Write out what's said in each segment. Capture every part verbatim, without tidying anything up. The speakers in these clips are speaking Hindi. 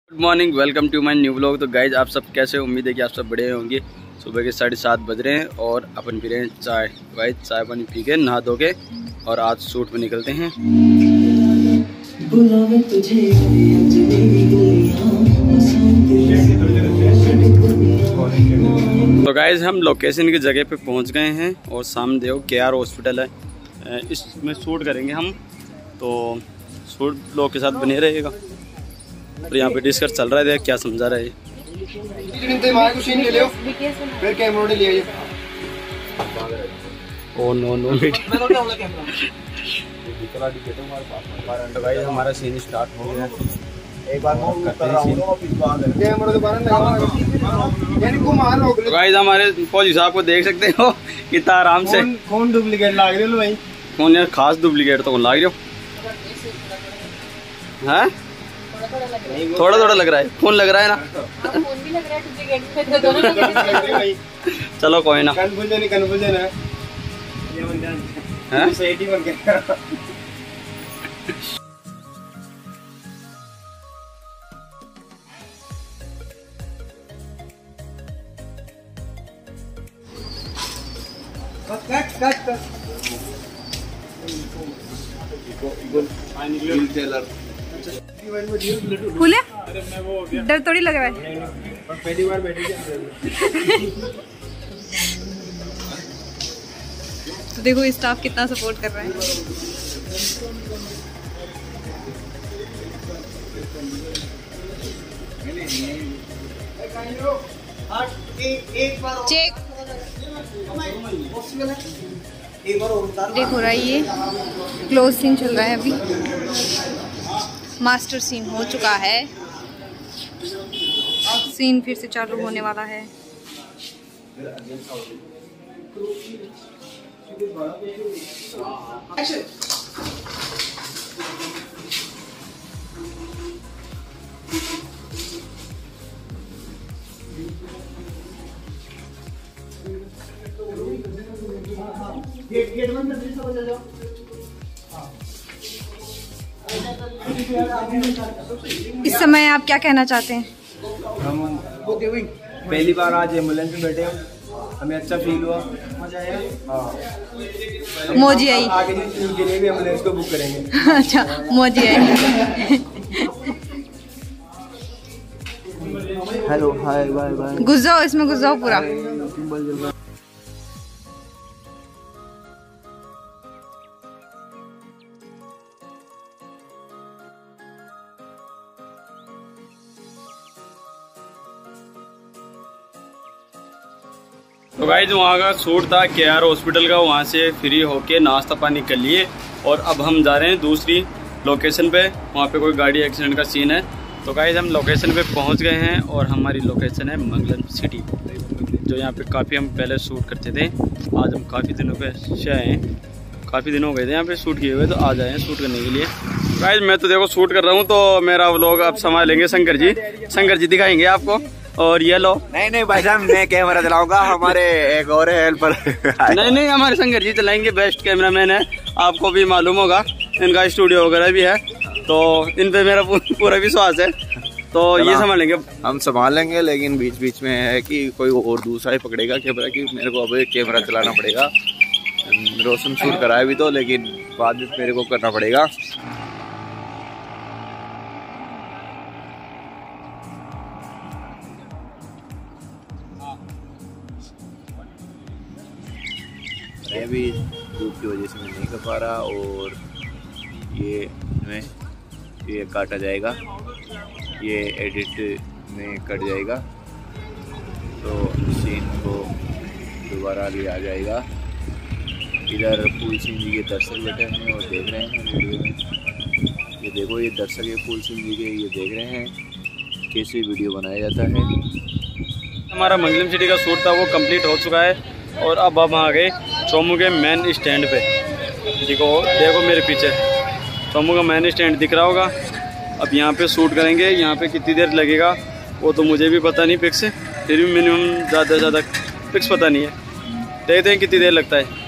Good morning, welcome to my new blog. तो गाइज आप सब कैसे हो? उम्मीद है कि आप सब बड़े होंगे। सुबह के साढ़े सात बज रहे हैं और अपन पी रहे हैं चाय। गाइज चाय पानी पी के नहा धो के और आज शूट पे निकलते हैं। तो गाइज हम लोकेशन की जगह पे पहुंच गए हैं और सामने देखो के आर हॉस्पिटल है, इसमें शूट करेंगे हम। तो शूट लोग के साथ बने रहेगा और यहाँ पे डिस्कस चल रहा है, क्या समझा रहा है। ओ नो नो भाई हमारा सीन स्टार्ट हो गया। एक बार गाइस हमारे फौजी साहब को देख सकते हो कितना आराम से। कौन डुप्लीकेट लाग रहे हो भाई? कौन यार खास डुप्लीकेट तो कौन लाग रहे हो? हाँ थोड़ा थोड़ा लग रहा है। फोन लग रहा है ना? फोन भी लग रहा है, डुप्लीकेट तो दोनों लग रहे हैं। चलो कोई ना, कन्फ्यूजन ही कन्फ्यूजन है। ये बन जाए हैं सही बन गया। कट कट कट खुले डर थोड़ी लग रहा है। पहली बार बैठी तो देखो स्टाफ कितना सपोर्ट कर रहा है। चेक देखो रहा है, ये क्लोज सीन चल रहा है अभी। मास्टर सीन हो चुका है, सीन फिर से चालू होने वाला है। गेट गेट बंद कर दीजिए, सब जाओ। इस समय आप क्या कहना चाहते हैं? हम पहली बार आज एम्बुलेंस में बैठे हैं, हमें अच्छा फील हुआ, मजा आया। हाँ मौजी आई, आगे के लिए भी एम्बुलेंस को बुक करेंगे। अच्छा मौजी आई। Hello hi bye bye. घुस जाओ इसमें, घुस जाओ पूरा। तो गाइस वहाँ का शूट था के आर हॉस्पिटल का, वहाँ से फ्री होके नाश्ता पानी कर लिए और अब हम जा रहे हैं दूसरी लोकेशन पे। वहाँ पे कोई गाड़ी एक्सीडेंट का सीन है। तो गाइस हम लोकेशन पे पहुँच गए हैं और हमारी लोकेशन है मंगलम सिटी, जो यहाँ पे काफ़ी हम पहले शूट करते थे। आज हम काफ़ी दिनों पे से आए हैं, काफ़ी दिन हो गए थे यहाँ पे शूट किए हुए, तो आज आए हैं शूट करने के लिए। गाइस मैं तो देखो शूट कर रहा हूँ, तो मेरा व्लॉग आप संभालेंगे शंकर जी। शंकर जी दिखाएंगे आपको। और ये लो। नहीं नहीं भाई साहब, मैं कैमरा चलाऊंगा, हमारे एक और है हेल्पर। नहीं नहीं हमारे शंकर जी चलाएंगे, बेस्ट कैमरामैन है, आपको भी मालूम होगा। इनका स्टूडियो वगैरह भी है, तो इन पे मेरा पूरा विश्वास है। तो ये संभालेंगे, हम संभाल लेंगे, लेकिन बीच बीच में है कि कोई और दूसरा ही पकड़ेगा कैमरा, की मेरे को अब कैमरा चलाना पड़ेगा। रोशन शूट कराया भी तो, लेकिन बाद में मेरे को करना पड़ेगा। मैं भी धूप की वजह से मैं नहीं कर पा रहा, और ये में ये काटा जाएगा, ये एडिट में कट जाएगा, तो सीन को दोबारा लिया जाएगा। इधर फूल सिंह जी के दर्शक बैठे हैं और देख रहे हैं वीडियो में। ये देखो, ये दर्शक ये फूल सिंह जी के, ये देख रहे हैं कैसे वीडियो बनाया जाता है। हमारा मंगलम सिटी का शूट था वो कंप्लीट हो चुका है और अब हम आ गए चोमू के मेन स्टैंड पे। देखो देखो मेरे पीछे चोमू का मेन स्टैंड दिख रहा होगा। अब यहाँ पे शूट करेंगे। यहाँ पे कितनी देर लगेगा वो तो मुझे भी पता नहीं फिक्स, फिर भी मिनिमम ज़्यादा से ज़्यादा फिक्स पता नहीं है, देखते हैं कितनी देर लगता है।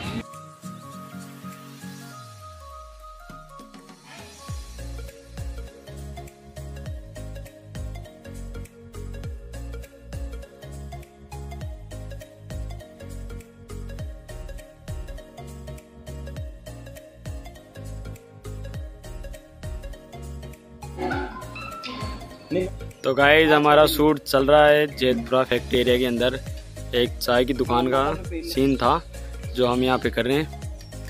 तो गाइस हमारा शूट चल रहा है जेतपुरा फैक्ट्री एरिया के अंदर। एक चाय की दुकान का सीन था जो हम यहाँ पे कर रहे हैं।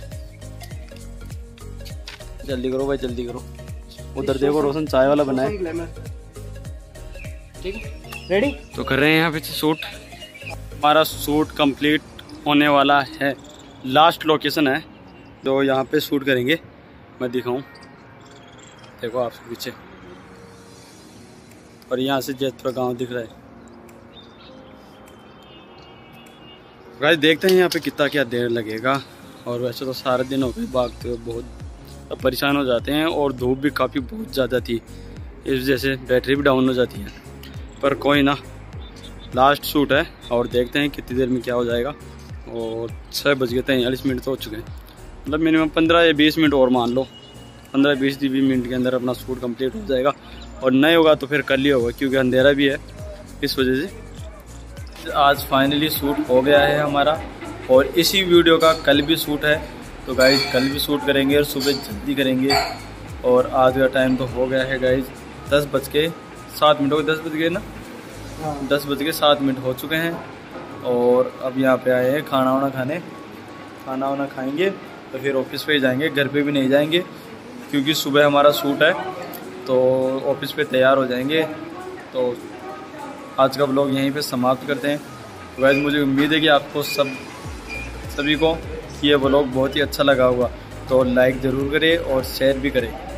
जल्दी करो भाई, जल्दी करो। उधर देखो रोशन चाय वाला बना है। रेडी? तो कर रहे हैं यहाँ पे शूट। हमारा शूट कंप्लीट होने वाला है। लास्ट लोकेशन है जो यहाँ पे शूट करेंगे। मैं दिखाऊं, देखो आपके पीछे, और यहाँ से जेतपुरा गांव दिख रहा है। गाइस देखते हैं यहाँ पे कितना क्या देर लगेगा। और वैसे तो सारा दिन हो गए भागते हुए, बहुत परेशान हो जाते हैं और धूप भी काफ़ी बहुत ज़्यादा थी, इस वजह से बैटरी भी डाउन हो जाती है। पर कोई ना, लास्ट शूट है और देखते हैं कितनी देर में क्या हो जाएगा। और छः बज गए तैंतालीस मिनट तो हो चुके हैं, मतलब मिनिमम पंद्रह या बीस मिनट और मान लो। पंद्रह बीस बीस मिनट के अंदर अपना शूट कंप्लीट हो जाएगा। और नहीं होगा तो फिर कल ही होगा, क्योंकि अंधेरा भी है, इस वजह से। आज फाइनली शूट हो गया है हमारा, और इसी वीडियो का कल भी शूट है। तो गाइज कल भी शूट करेंगे और सुबह जल्दी करेंगे। और आज का टाइम तो हो गया है गाइज दस बज के सात मिनट हो गए, दस बज गए ना, दस बज के सात मिनट हो चुके हैं। और अब यहाँ पे आए हैं खाना वाना खाने। खाना वाना खाएंगे तो फिर ऑफिस पे ही जाएंगे, घर पे भी नहीं जाएंगे, क्योंकि सुबह हमारा शूट है। तो ऑफिस पे तैयार हो जाएंगे। तो आज का ब्लॉग यहीं पे समाप्त करते हैं। तो गाइस मुझे उम्मीद है कि आपको सब सभी को ये ब्लॉग बहुत ही अच्छा लगा होगा। तो लाइक ज़रूर करें और शेयर भी करें।